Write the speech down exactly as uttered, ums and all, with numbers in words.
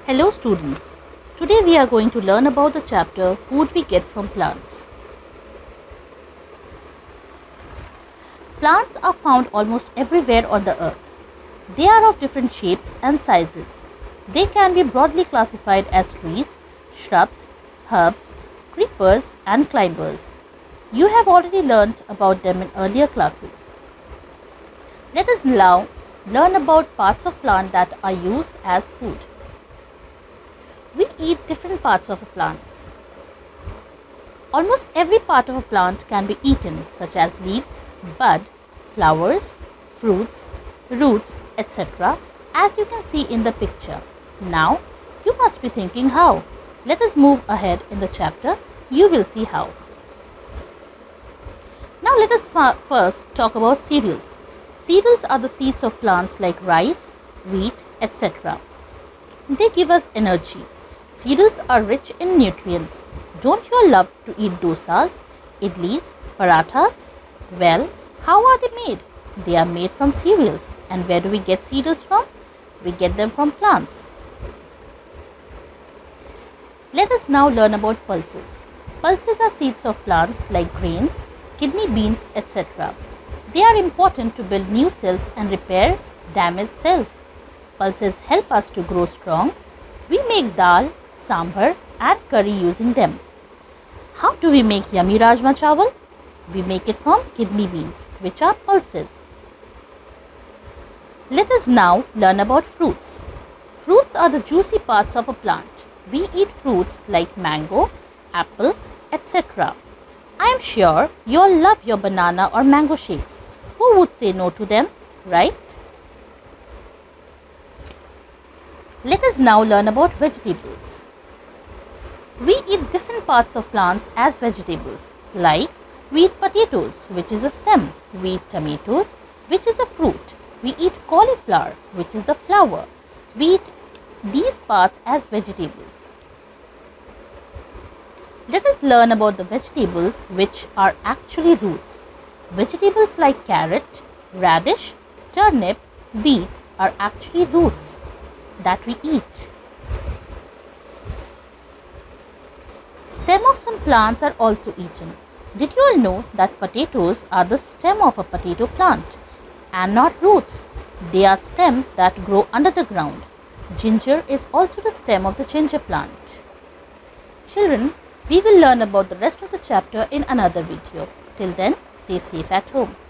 Hello students, today we are going to learn about the chapter Food We Get from Plants. Plants are found almost everywhere on the earth. They are of different shapes and sizes. They can be broadly classified as trees, shrubs, herbs, creepers and climbers. You have already learnt about them in earlier classes. Let us now learn about parts of plant that are used as food. We eat different parts of a plant. Almost every part of a plant can be eaten, such as leaves, bud, flowers, fruits, roots, et cetera, as you can see in the picture. Now, you must be thinking how. Let us move ahead in the chapter. You will see how. Now, let us first talk about cereals. Cereals are the seeds of plants like rice, wheat, et cetera. They give us energy. Cereals are rich in nutrients. Don't you love to eat dosas, idlis, parathas? Well, how are they made? They are made from cereals. And where do we get cereals from? We get them from plants. Let us now learn about pulses. Pulses are seeds of plants like grains, kidney beans, et cetera. They are important to build new cells and repair damaged cells. Pulses help us to grow strong. We make dal, sambar and curry using them. How do we make yummy rajma chawal? We make it from kidney beans, which are pulses. Let us now learn about fruits. Fruits are the juicy parts of a plant. We eat fruits like mango, apple, et cetera. I am sure you all love your banana or mango shakes. Who would say no to them, right? Let us now learn about vegetables. We eat different parts of plants as vegetables, like we eat potatoes, which is a stem. We eat tomatoes, which is a fruit. We eat cauliflower, which is the flower. We eat these parts as vegetables. Let us learn about the vegetables which are actually roots. Vegetables like carrot, radish, turnip, beet are actually roots that we eat. Stem of some plants are also eaten. Did you all know that potatoes are the stem of a potato plant and not roots? They are stems that grow under the ground. Ginger is also the stem of the ginger plant. Children, we will learn about the rest of the chapter in another video. Till then, stay safe at home.